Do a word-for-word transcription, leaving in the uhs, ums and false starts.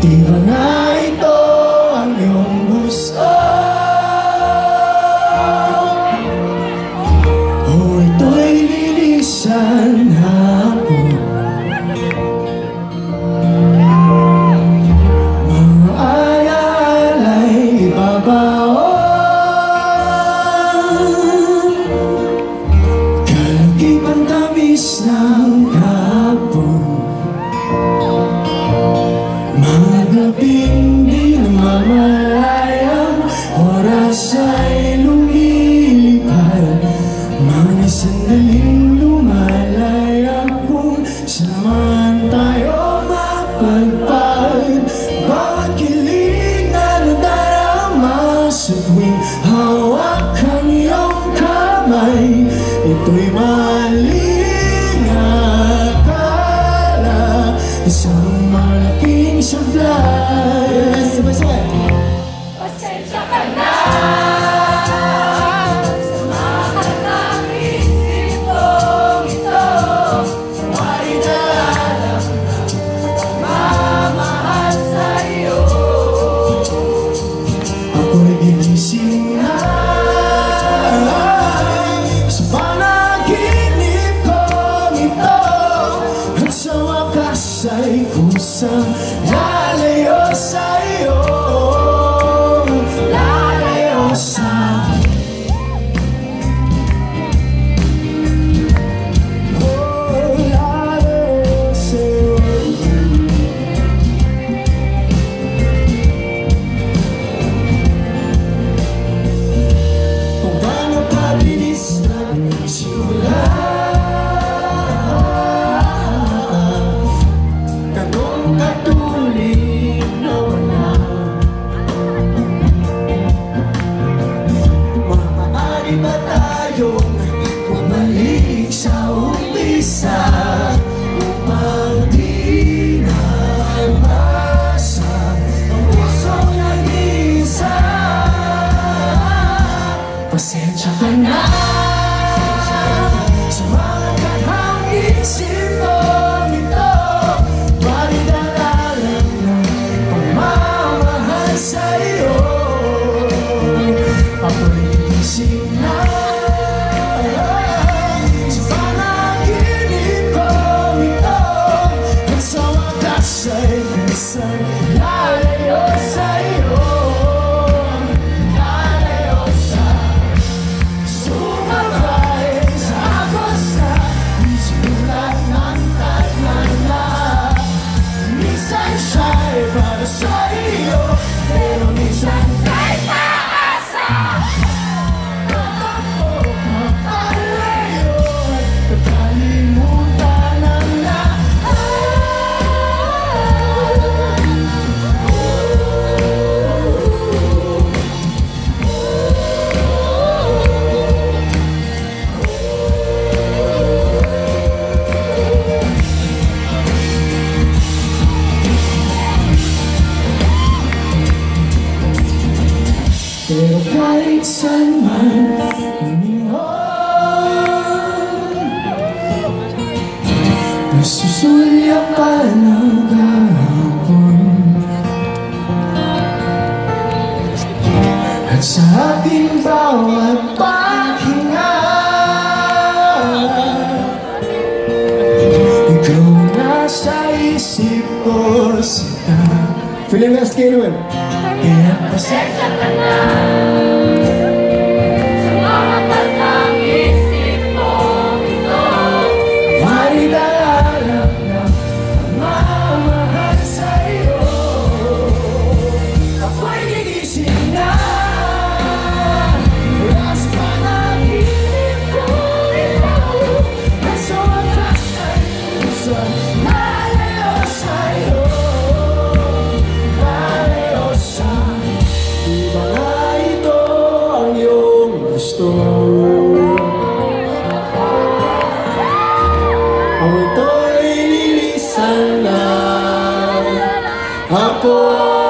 Di ba nga ito ang iyong gusto? O ito'y lilisan hapon? Mga alaala'y ibabaon, kalagip ang tamis ng hapon. Mga gabing di namamalayang oras ay lumilipad, mga sandaling lumalayag kung saan tayo mapagpag. Bawat kilig na nadarama sa tuwing hawak ang iyong kamay, ito'y maling akala, isang malaking sablay. Sabay-sabay. Pasensya ka na sa mga katang isip kong ito. Wari na alam na magmamahal sa'yo. Ako'y ginising na sa panaginip kong ito, at sa wakas ay kusang lalayo sa'yo, lalayo sa'yo. Oh, lalayo sa'yo. Kung paano pabilis ng simula, ganong katulino na. Maaari ba tayong bumalik sa umpisa upang di na masa ang pusong nag-iisa? Pasensya ka na sa mga kathang isip kong ito. Balit alalang na pagmamahal sa'yo. Ako'y gising na sa panaginip kong ito, at sa wakas ay minsan lalayo sa'yo, lalayo sa'yo. Sumabay sa agos na sinulat ng taglala. Minsan siya'y para sa'yo, pero minsan Kahit maasa, tatakbo, mapalayo, at kakalimutan ang lahat. Pero kahit saan man lumingon, nasusulyapan ang kahapon, at sa ating bawat paghinga, ikaw nasa isip ko sita. Feeling na skin naman. Kaya pasensya ka na sa mga katang isip kong ito. Wari na alam na magmamahal sa'yo. Ako'y gigising na mula sa panaginip kong ito, at sa wakas ay kusang lalayo sa'yo, lalayo sa'yo. Di ba nga ito ang iyong gusto? O ito'y lilisan na ako.